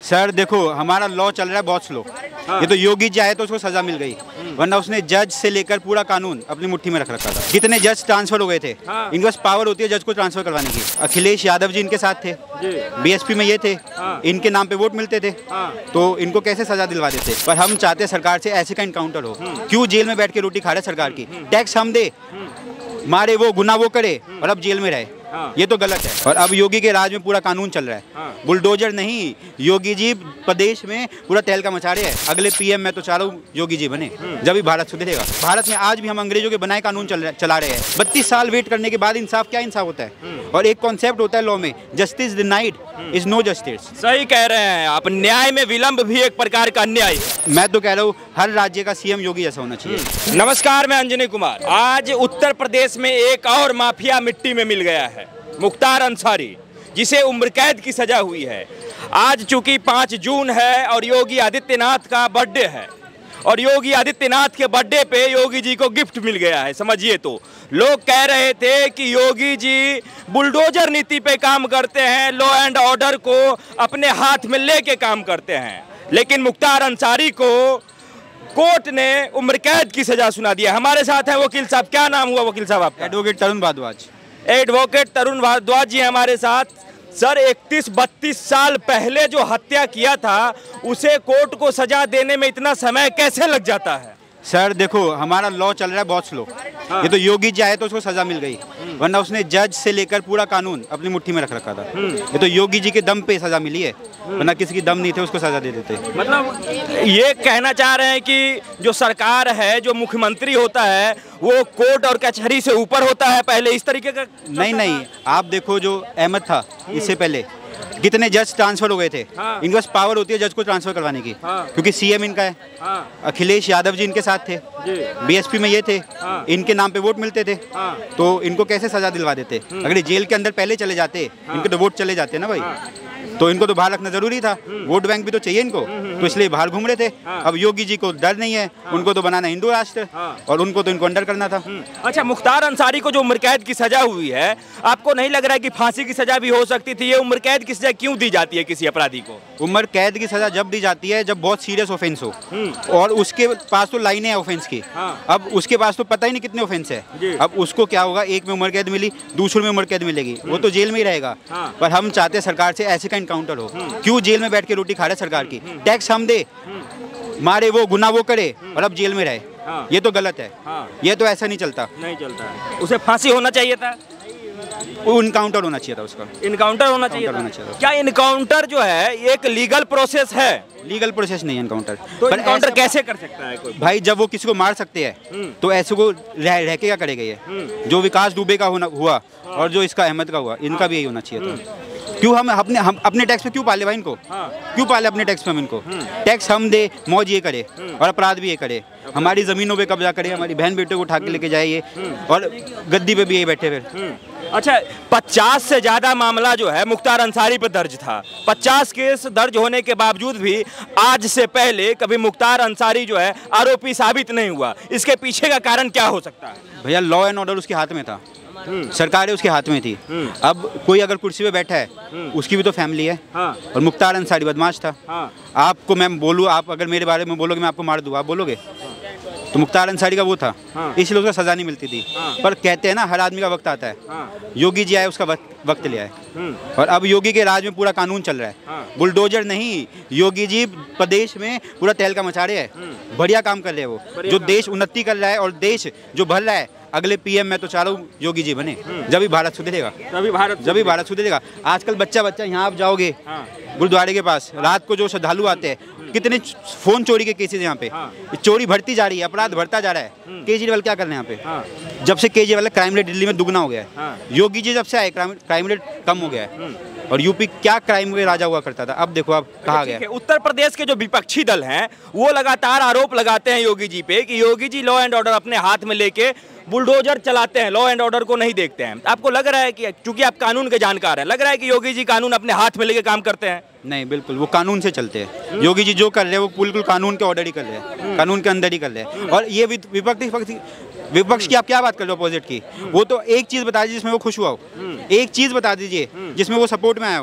Sir देखो, हमारा law चल रहा है बहुत स्लो। ये तो योगी जी आए तो उसको सजा मिल गई, वरना उसने जज से लेकर पूरा कानून अपनी मुट्ठी में रख रखा था। कितने जज ट्रांसफर हो गए थे। इनके पास पावर होती है जज को ट्रांसफर करवाने की। अखिलेश यादव जी इनके साथ थे, बीएसपी में ये थे, इनके नाम पे वोट मिलते थे, तो इनको कैसे सजा दिलवा देते। पर हम चाहते हैं सरकार से ऐसे का इनकाउंटर हो। क्यों जेल में बैठ के रोटी खा रहे सरकार की, टैक्स हम दे, मारे वो, गुना वो करे और अब जेल में रहे। ये तो गलत है। और अब योगी के राज में पूरा कानून चल रहा है। बुलडोजर नहीं, योगी जी प्रदेश में पूरा तहलका मचा रहे हैं। अगले पीएम मैं तो चाह रहा हूँ योगी जी बने, जब भी भारत सुधरेगा। भारत में आज भी हम अंग्रेजों के बनाए कानून चला रहे हैं। 32 साल वेट करने के बाद इंसाफ, क्या इंसाफ होता है। और एक कॉन्सेप्ट होता है लॉ में, justice denied is no justice. सही कह रहे हैं आप, न्याय में विलंब भी एक प्रकार का अन्याय है। मैं तो कह रहा हूँ हर राज्य का सीएम योगी जैसा होना चाहिए। नमस्कार, मैं अंजनी कुमार। आज उत्तर प्रदेश में एक और माफिया मिट्टी में मिल गया है, मुख्तार अंसारी, जिसे उम्र कैद की सजा हुई है। आज चूंकि 5 जून है और योगी आदित्यनाथ का बर्थडे है, और योगी आदित्यनाथ के बर्थडे पे योगी जी को गिफ्ट मिल गया है। समझिए, तो लोग कह रहे थे कि योगी जी बुलडोजर नीति पे काम करते हैं, लॉ एंड ऑर्डर को अपने हाथ में लेके काम करते हैं, लेकिन मुख्तार अंसारी को कोर्ट ने उम्र कैद की सजा सुना दिया। हमारे साथ है वकील साहब। क्या नाम हुआ वकील साहब आपका? एडवोकेट तरुण भारद्वाज। एडवोकेट तरुण भारद्वाज जी हमारे साथ। सर, 31-32 साल पहले जो हत्या किया था, उसे कोर्ट को सजा देने में इतना समय कैसे लग जाता है? सर देखो, हमारा लॉ चल रहा है बहुत स्लो। ये तो योगी जी आए तो उसको सजा मिल गई, वरना उसने जज से लेकर पूरा कानून अपनी मुट्ठी में रख रखा था। ये तो योगी जी के दम पे सजा मिली है, वरना किसी की दम नहीं थे उसको सजा दे देते। मतलब ये कहना चाह रहे हैं कि जो सरकार है, जो मुख्यमंत्री होता है, वो कोर्ट और कचहरी से ऊपर होता है पहले, इस तरीके का? नहीं, आप देखो जो अहमद था, इससे पहले कितने जज ट्रांसफर हो गए थे। इनके पास पावर होती है जज को ट्रांसफर करवाने की, क्योंकि सीएम इनका है। अखिलेश यादव जी इनके साथ थे, बीएसपी में ये थे, इनके नाम पे वोट मिलते थे, तो इनको कैसे सजा दिलवा देते। अगर जेल के अंदर पहले चले जाते, इनके तो वोट चले जाते ना भाई, तो इनको तो बाहर रखना जरूरी था। वोट बैंक भी तो चाहिए इनको, तो इसलिए बाहर घूम रहे थे। अब योगी जी को डर नहीं है, उनको तो बनाना हिंदू राष्ट्र, और उनको तो इनको अंडर करना था। अच्छा, मुख्तार अंसारी को जो उम्र कैद की सजा हुई है, आपको नहीं लग रहा है कि फांसी की सजा भी हो सकती थी? ये उम्र कैद की सजा क्यों दी जाती है किसी अपराधी को? उम्र कैद की सजा जब दी जाती है जब बहुत सीरियस ऑफेंस हो, और उसके पास तो लाइनें हैं ऑफेंस की। अब उसके पास तो पता ही नहीं कितने ऑफेंस है। अब उसको क्या होगा, एक में उम्र कैद मिली, दूसरे में उम्र कैद मिलेगी, वो तो जेल में ही रहेगा। पर हम चाहते हैं सरकार से ऐसे का इनकाउंटर हो। क्यों जेल में बैठ के रोटी खा रहे सरकार की, टैक्स हम दे, मारे वो, गुना वो करे और अब जेल में रहे। ये तो गलत है। ये तो ऐसा नहीं चलता है। उसे फांसी होना चाहिए था, इनकाउंटर होना चाहिए था, उसका इनकाउंटर होना चाहिए था। क्या इनकाउंटर जो है एक लीगल प्रोसेस है? लीगल प्रोसेस नहीं है इनकाउंटर। तो इनकाउंटर कैसे कर सकता है कोई? भाई, जब वो किसी को मार सकते हैं तो ऐसे को रह के क्या करेगा। ये जो विकास दुबे का हुआ और जो इसका अहमद का हुआ, इनका भी यही होना चाहिए था। क्यों हम अपने टैक्स पे क्यों पाले भाई इनको? क्यों पाले अपने टैक्स पे हम इनको? टैक्स हम दे, मौज ये करे और अपराध भी ये करे, हमारी जमीनों पे कब्जा करे, हमारी बहन बेटे को उठा के लेके जाए ये, और गद्दी पे भी यही बैठे फिर। अच्छा, 50 से ज्यादा मामला जो है मुख्तार अंसारी पर दर्ज था। 50 केस दर्ज होने के बावजूद भी आज से पहले कभी मुख्तार अंसारी जो है आरोपी साबित नहीं हुआ। इसके पीछे का कारण क्या हो सकता है? भैया, लॉ एंड ऑर्डर उसके हाथ में था, सरकार उसके हाथ में थी। अब कोई अगर कुर्सी पे बैठा है, उसकी भी तो फैमिली है। और मुख्तार अंसारी बदमाश था। आपको मैं बोलूँ, आप अगर मेरे बारे में बोलोगे मैं आपको मार दूँ, आप बोलोगे? तो मुख्तार अंसारी का वो था, इसलिए उसका सजा नहीं मिलती थी। पर कहते हैं ना, हर आदमी का वक्त आता है। योगी जी आए, उसका वक्त लिया है, और अब योगी के राज में पूरा कानून चल रहा है। बुलडोजर नहीं, योगी जी प्रदेश में पूरा तहलका मचा रहे हैं। बढ़िया काम कर रहे हैं वो, जो देश उन्नति कर रहा है और देश जो भर रहा है। अगले पीएम मैं तो चाह रहा हूँ योगी जी बने, जब भी भारत सुधरेगा। जब भी भारत सुधरेगा। आजकल बच्चा यहाँ आप जाओगे गुरुद्वारे के पास, रात को जो श्रद्धालु आते हैं, कितने फोन चोरी के केसेस यहाँ पे। चोरी बढ़ती जा रही है, अपराध बढ़ता जा रहा है। केजरीवाल क्या कर रहे हैं यहाँ पे? जब से केजरीवाल, क्राइम रेट दिल्ली में दुगना हो गया है। योगी जी जब से आए, क्राइम रेट कम हो गया है। और यूपी क्या क्राइम में राजा हुआ करता था, अब देखो अब कहा गया। उत्तर प्रदेश के जो विपक्षी दल हैं, वो लगातार आरोप लगाते हैं योगी जी पे कि Yogi ji law and order अपने हाथ में लेके बुलडोजर चलाते हैं, लॉ एंड ऑर्डर को नहीं देखते हैं। आपको लग रहा है कि, चूंकि आप कानून के जानकार हैं, लग रहा है कि योगी जी कानून अपने हाथ में लेके काम करते हैं? नहीं, बिल्कुल वो कानून से चलते हैं। योगी जी जो कर रहे हैं वो बिल्कुल कानून के ऑर्डर ही कर रहे हैं, कानून के अंदर ही कर रहे हैं। और ये विपक्ष की आप क्या बात कर रहे हो अपोजिट की? वो तो एक चीज बता दीजिए जिसमें वो खुश हुआ हो, एक चीज बता दीजिए जिसमें वो सपोर्ट में आया हो।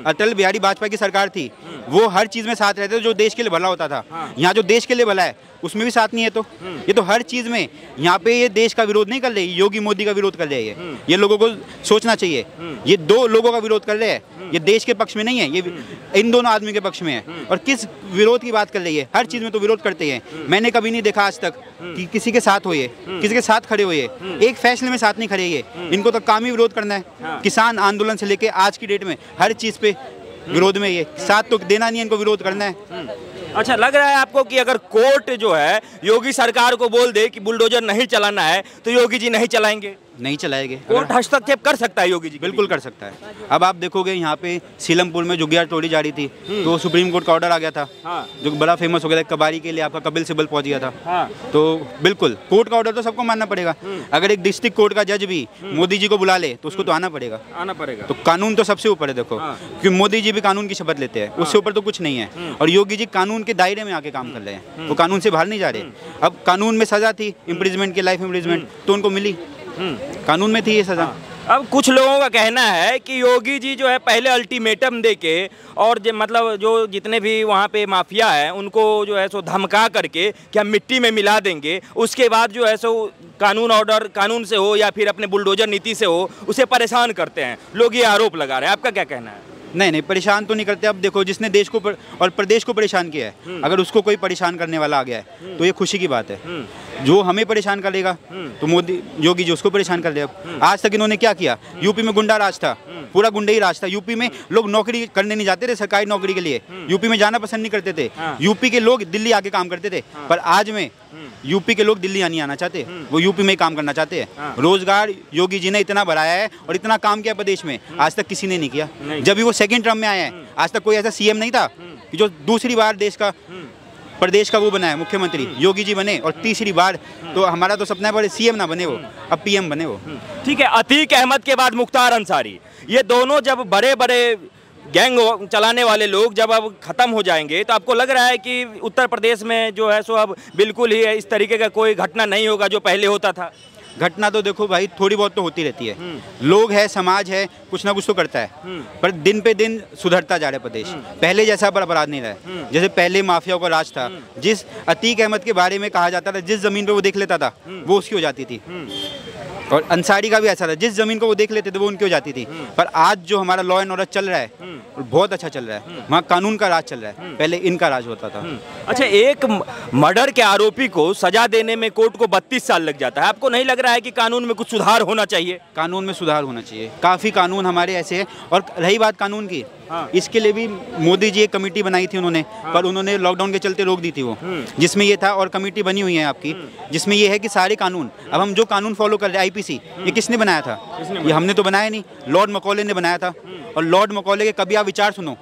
अटल बिहारी वाजपेयी की सरकार थी, वो हर चीज में साथ रहते थे जो देश के लिए भला होता था। यहाँ जो देश के लिए भला है उसमें भी साथ नहीं है। तो ये तो हर चीज में यहाँ पे ये देश का विरोध नहीं कर रही, योगी मोदी का विरोध कर रही है। ये लोगों को सोचना चाहिए, ये दो लोगों का विरोध कर रहे हैं, ये देश के पक्ष में नहीं है, ये इन दोनों आदमी के पक्ष में है। और किस विरोध की बात कर रही है, हर चीज में तो विरोध करते हैं। मैंने कभी नहीं देखा आज तक कि किसी के साथ हो, ये किसी के साथ खड़े हुए, एक फैसले में साथ नहीं खड़े। ये इनको तो कामी विरोध करना है। किसान आंदोलन से लेके आज की डेट में हर चीज पे विरोध में, ये साथ तो देना नहीं है, इनको विरोध करना है। अच्छा, लग रहा है आपको कि अगर कोर्ट जो है योगी सरकार को बोल दे कि बुलडोजर नहीं चलाना है तो योगी जी नहीं चलाएंगे? नहीं चलाएंगे। कोर्ट हस्तक्षेप कर सकता है योगी जी? बिल्कुल कर सकता है। अब आप देखोगे यहाँ पे सीलमपुर में जुग्गियार टोली जा रही थी, तो सुप्रीम कोर्ट का ऑर्डर आ गया था। जो बड़ा फेमस हो गया था, कबाड़ी के लिए आपका कपिल सिब्बल पहुंच गया था। तो बिल्कुल कोर्ट का ऑर्डर तो सबको मानना पड़ेगा। अगर एक डिस्ट्रिक्ट कोर्ट का जज भी मोदी जी को बुला ले तो उसको तो आना पड़ेगा। तो कानून तो सबसे ऊपर है। देखो, क्योंकि मोदी जी भी कानून की शपथ लेते हैं, उससे ऊपर तो कुछ नहीं है। और योगी जी कानून के दायरे में आके काम कर रहे हैं, वो कानून से बाहर नहीं जा रहे। अब कानून में सजा थी इम्प्रिजमेंट की, लाइफ इम्प्रिजमेंट, तो उनको मिली, कानून में थी ये सजा। अब कुछ लोगों का कहना है कि योगी जी जो है पहले अल्टीमेटम देके और मतलब जो जितने भी वहाँ पे माफिया है उनको जो है सो धमका करके कि हम मिट्टी में मिला देंगे, उसके बाद जो है सो कानून ऑर्डर कानून से हो या फिर अपने बुलडोजर नीति से हो उसे परेशान करते हैं। लोग ये आरोप लगा रहे हैं, आपका क्या कहना है? नहीं, परेशान तो नहीं करते। अब देखो, जिसने देश को और प्रदेश को परेशान किया है, अगर उसको कोई परेशान करने वाला आ गया है तो ये खुशी की बात है। जो हमें परेशान करेगा तो मोदी योगी जी उसको परेशान कर देगा। आज तक इन्होंने क्या किया? यूपी में गुंडा राज था, पूरा गुंडा ही राज था। यूपी में लोग नौकरी करने नहीं जाते थे सरकारी नौकरी के लिए, यूपी में जाना पसंद नहीं करते थे। यूपी के लोग दिल्ली आके काम करते थे, पर आज में यूपी के लोग दिल्ली नहीं आना चाहते, वो यूपी में ही काम करना चाहते हैं। रोजगार योगी जी ने इतना बढ़ाया है और इतना काम किया प्रदेश में, आज तक किसी ने नहीं किया। जब भी वो सेकंड टर्म में आए हैं, आज तक कोई ऐसा सीएम नहीं था कि जो दूसरी बार देश का प्रदेश का वो बना है मुख्यमंत्री। योगी जी बने और तीसरी बार, तो हमारा तो सपना है बड़े सीएम ना बने वो, अब पीएम बने वो। ठीक है, अतीक अहमद के बाद मुख्तार अंसारी, ये दोनों जब बड़े बड़े गैंग चलाने वाले लोग जब अब खत्म हो जाएंगे तो आपको लग रहा है कि उत्तर प्रदेश में जो है सो अब बिल्कुल ही इस तरीके का कोई घटना नहीं होगा जो पहले होता था? घटना तो देखो भाई, थोड़ी बहुत तो होती रहती है। लोग है, समाज है, कुछ ना कुछ तो करता है, पर दिन पे दिन सुधरता जा रहा है प्रदेश। पहले जैसा पर अपराध नहीं रहा है। जैसे पहले माफियाओं का राज था, जिस अतीक अहमद के बारे में कहा जाता था, जिस जमीन पे वो देख लेता था वो उसकी हो जाती थी। और अंसारी का भी ऐसा था, जिस जमीन को वो देख लेते थे वो उनकी हो जाती थी। पर आज जो हमारा लॉ एंड ऑर्डर चल रहा है बहुत अच्छा चल रहा है। वहाँ कानून का राज चल रहा है, पहले इनका राज होता था। अच्छा, एक मर्डर के आरोपी को सजा देने में कोर्ट को 32 साल लग जाता है। आपको नहीं लग रहा है कि कानून में कुछ सुधार होना चाहिए? कानून में सुधार होना चाहिए, काफ़ी कानून हमारे ऐसे हैं। और रही बात कानून की, इसके लिए भी मोदी जी एक कमेटी बनाई थी उन्होंने, पर उन्होंने लॉकडाउन के चलते रोक दी थी वो, जिसमें ये था। और कमेटी बनी हुई है आपकी, जिसमें ये है कि सारे कानून, अब हम जो कानून फॉलो कर रहे हैं आईपीसी, ये किसने बनाया था? ये हमने तो बनाया नहीं, लॉर्ड मैकॉले ने बनाया था। और लॉर्ड मैकॉले के कभी आप विचार सुनो,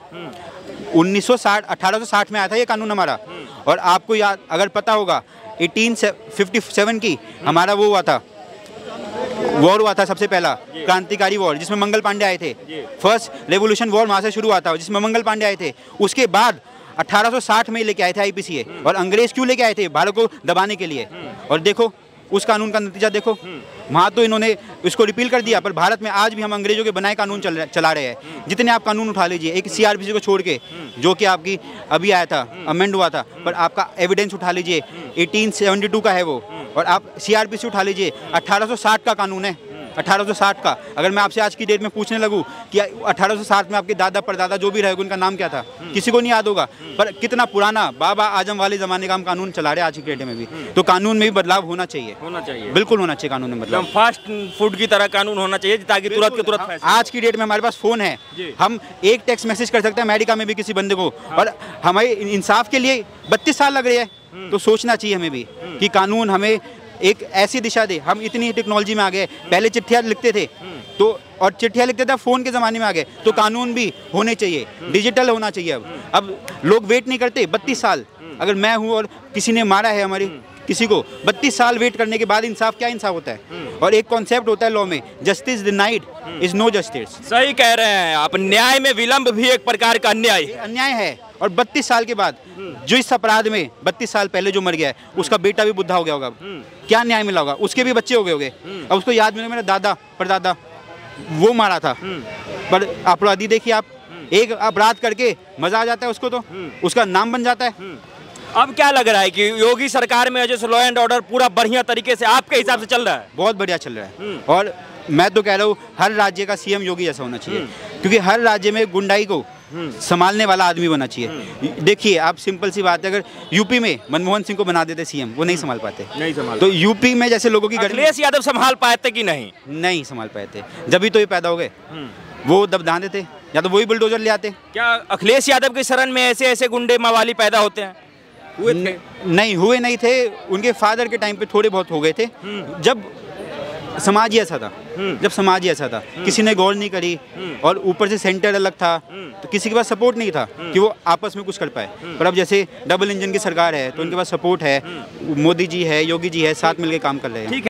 1860 में आया था ये कानून हमारा। और आपको याद अगर पता होगा 1857 की हमारा वो हुआ था, वॉर हुआ था, सबसे पहला क्रांतिकारी वॉर, जिसमें मंगल पांडे आए थे। फर्स्ट रेवोल्यूशन वॉर वहाँ से शुरू हुआ था, जिसमें मंगल पांडे आए थे। उसके बाद 1860 में लेके आए थे आईपीसी। और अंग्रेज क्यों लेके आए थे? भारत को दबाने के लिए। और देखो उस कानून का नतीजा देखो, वहाँ तो इन्होंने इसको रिपील कर दिया, पर भारत में आज भी हम अंग्रेजों के बनाए कानून चला रहे हैं। जितने आप कानून उठा लीजिए, एक सीआरपीसी को छोड़ के, जो कि आपकी अभी आया था, अमेंड हुआ था, पर आपका एविडेंस उठा लीजिए 1872 का है वो। और आप सीआरपीसी उठा लीजिए, 1860 का कानून है, 1860 का। अगर मैं आपसे आज की डेट में पूछने लगूं कि 1860 में आपके दादा परदादा जो भी रहे उनका नाम क्या था, किसी को नहीं याद होगा। पर कितना पुराना बाबा आजम वाले ज़माने का हम कानून चला रहे हैं आज की डेट में भी। तो कानून में भी बदलाव होना चाहिए, बिल्कुल होना चाहिए कानून में बदलाव। फास्ट फूड की तरह कानून होना चाहिए ताकि तुरंत के तुरंत। आज की डेट में हमारे पास फ़ोन है, हम एक टेक्स्ट मैसेज कर सकते हैं अमेरिका में भी किसी बंदे को, और हमें इंसाफ के लिए 32 साल लग रहे हैं। तो सोचना चाहिए हमें भी कि कानून हमें एक ऐसी दिशा दे। हम इतनी टेक्नोलॉजी में आ गए, पहले चिट्ठियाँ लिखते थे तो, और चिट्ठियाँ लिखते थे, फ़ोन के ज़माने में आ गए, तो कानून भी होने चाहिए, डिजिटल होना चाहिए। अब लोग वेट नहीं करते 32 साल। अगर मैं हूँ और किसी ने मारा है हमारे किसी को, 32 साल वेट करने के बाद इंसाफ, क्या इंसाफ होता है? और एक कॉन्सेप्ट होता है लॉ में, justice denied is no justice. सही कह रहे हैं आप, न्याय में विलंब भी एक प्रकार का अन्याय है। और 32 साल के बाद जो इस अपराध में 32 साल पहले जो मर गया है, उसका बेटा भी बुढ़ा हो गया होगा, क्या न्याय मिला होगा? उसके भी बच्चे हो गए होंगे, अब उसको याद मिला मेरा दादा परदादा वो मारा था। पर अपराधी देखिए आप, एक अपराध करके मजा आ जाता है उसको, तो उसका नाम बन जाता है। अब क्या लग रहा है कि योगी सरकार में जो लॉ एंड ऑर्डर पूरा बढ़िया तरीके से आपके हिसाब से चल रहा है? बहुत बढ़िया चल रहा है। और मैं तो कह रहा हूँ हर राज्य का सीएम योगी जैसा होना चाहिए, क्योंकि हर राज्य में गुंडाई को संभालने वाला आदमी होना चाहिए। देखिए आप, सिंपल सी बात है, अगर यूपी में मनमोहन सिंह को बना देते सीएम, वो नहीं संभाल पाते। नहीं संभाल। तो यूपी में जैसे लोगों की अखिलेश यादव संभाल पाए थे कि नहीं? नहीं संभाल पाए थे, जब भी तो ये पैदा हो गए। वो दबदा देते या तो वही बुलडोजर ले आते। क्या अखिलेश यादव की शरण में ऐसे ऐसे गुंडे मवाली पैदा होते हैं? हुए थे? नहीं हुए नहीं थे, उनके फादर के टाइम पे थोड़े बहुत हो गए थे, जब समाज ही ऐसा था। जब समाज ही ऐसा था, किसी ने गौर नहीं करी, और ऊपर से सेंटर अलग था, तो किसी के पास सपोर्ट नहीं था कि वो आपस में कुछ कर पाए। पर अब जैसे डबल इंजन की सरकार है, तो उनके पास सपोर्ट है, मोदी जी है, योगी जी है, साथ मिलकर काम कर रहे हैं।